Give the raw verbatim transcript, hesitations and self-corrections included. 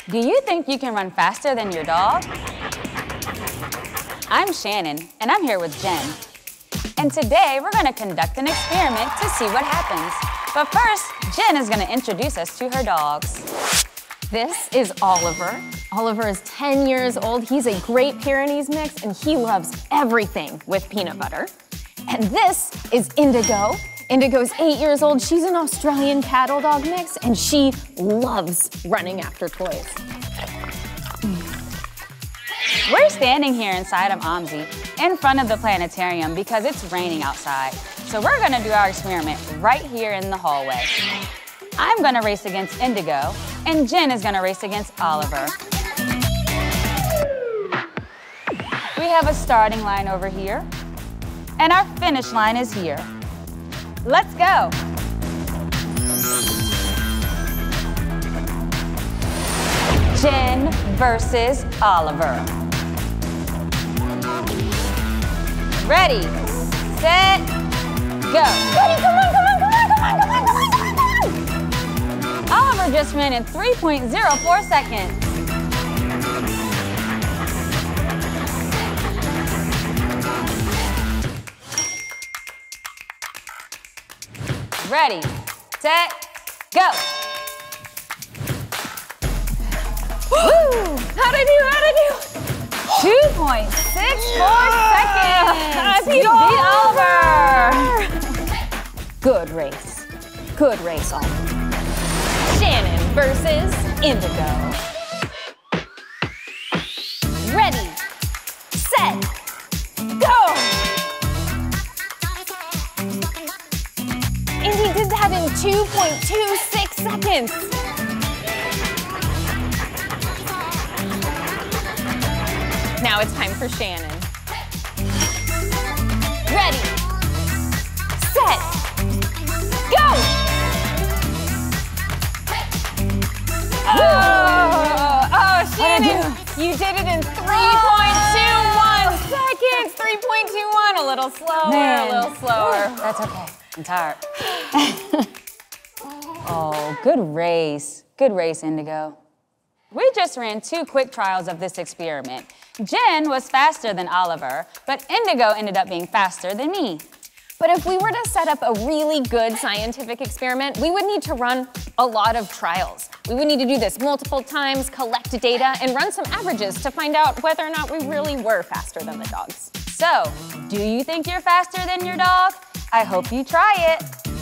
Do you think you can run faster than your dog? I'm Shannon, and I'm here with Jen. And today, we're gonna conduct an experiment to see what happens. But first, Jen is gonna introduce us to her dogs. This is Oliver. Oliver is ten years old. He's a Great Pyrenees mix, and he loves everything with peanut butter. And this is Indigo. Indigo's eight years old. She's an Australian cattle dog mix, and she loves running after toys. We're standing here inside of O M S I in front of the planetarium because it's raining outside. So we're gonna do our experiment right here in the hallway. I'm gonna race against Indigo, and Jen is gonna race against Oliver. We have a starting line over here, and our finish line is here. Let's go. Jen versus Oliver. Ready, set, go. Ready, come on, come on, come on, come on, come on, come on, come on, come on. Oliver just ran in three point zero four seconds. Ready, set, go. Woo! How'd I do, how'd I do? two point six four seconds. Beat You beat Oliver. Good race. Good race, Oliver. Shannon versus Indigo. Ready, set, go! And he did that in two point two six seconds. Now it's time for Shannon. Ready, set, go! Oh, oh Shannon, you did it in three point two one seconds. three point two one, a little slower, Man. a little slower. That's okay, I'm tired. Oh, good race. Good race, Indigo. We just ran two quick trials of this experiment. Jen was faster than Oliver, but Indigo ended up being faster than me. But if we were to set up a really good scientific experiment, we would need to run a lot of trials. We would need to do this multiple times, collect data, and run some averages to find out whether or not we really were faster than the dogs. So, do you think you're faster than your dog? I hope you try it.